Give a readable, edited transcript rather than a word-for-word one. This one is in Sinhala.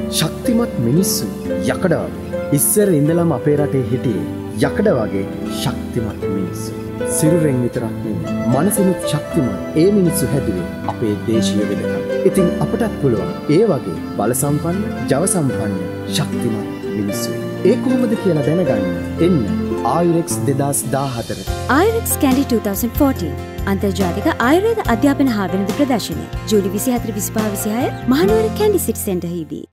ශක්තිමත් මිනිස්සු යකඩ වගේ. ඉස්සර ඉඳලම අපේ රටේ හිටියේ යකඩ වගේ ශක්තිමත් මිනිස්සු. සිරුරෙන් විතරක් නෙමෙයි මනසිනුත් ශක්තිමත් ඒ මිනිස්සු හැදුවේ අපේ දේශීය වෙදකම්. ඉතින් අපටත් පුළුවන් ඒ වගේ බල සම්පන්න, ජව සම්පන්න, ශක්තිමත් මිනිස්සු. ඒ කොහොමද කියලා දැනගන්න එන්න ආයුරෙක්ස් 2014. ආයුරෙක්ස් කැන්ඩි 2014 අන්තර්ජාතික ආයුර්වේද අධ්‍යාපන හා වෙළඳ ප්‍රදර්ශනය ජූලි 24 25 26 මහනුවර කැන්ඩි සිටි සෙන්ටර් හිදී.